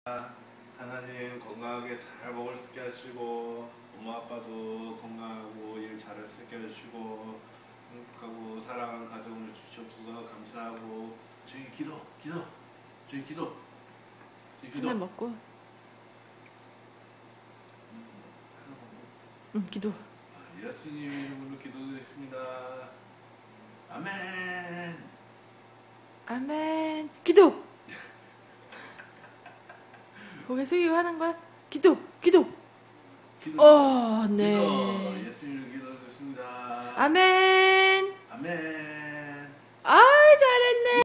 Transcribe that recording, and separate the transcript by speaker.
Speaker 1: 하나님 건강하게 잘 먹을 수 있게 하시고 엄마 아빠도 건강하고 일 잘할 수 있게 해주시고 행복하고 사랑하는 가정을 주셔서 감사하고 저희 기도 저희 기도
Speaker 2: 하나 먹고 기도.
Speaker 1: 예수님 이름으로 기도드리겠습니다. 아멘.
Speaker 2: 아멘. 기도. 고개 숙이고 하는 거야? 기도. 네.
Speaker 1: 기도. 예수님 기도드렸습니다.
Speaker 2: 아멘.
Speaker 1: 아멘.
Speaker 2: 아, 잘했네.